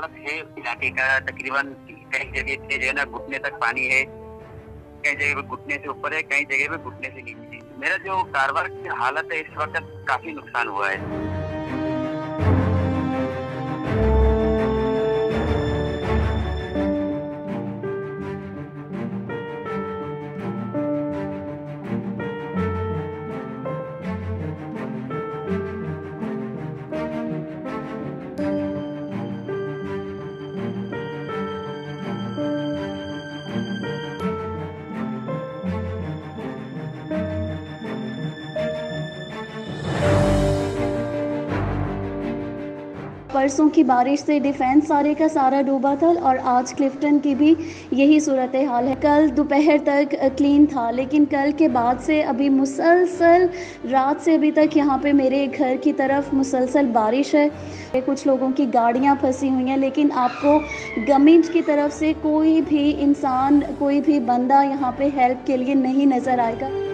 हालत है इलाके का। तकरीबन कई जगह पे जो है ना घुटने तक पानी है, कई जगह पे घुटने से ऊपर है, कई जगह पे घुटने से नीचे है। मेरा जो कारोबार की हालत है इस वक्त काफी नुकसान हुआ है। परसों की बारिश से डिफेंस सारे का सारा डूबा था और आज क्लिफ्टन की भी यही सूरत हाल है। कल दोपहर तक क्लीन था, लेकिन कल के बाद से अभी मुसलसल रात से अभी तक यहाँ पे मेरे घर की तरफ मुसलसल बारिश है। कुछ लोगों की गाड़ियाँ फंसी हुई हैं, लेकिन आपको गवर्नमेंट की तरफ से कोई भी इंसान, कोई भी बंदा यहाँ पे हेल्प के लिए नहीं नज़र आएगा।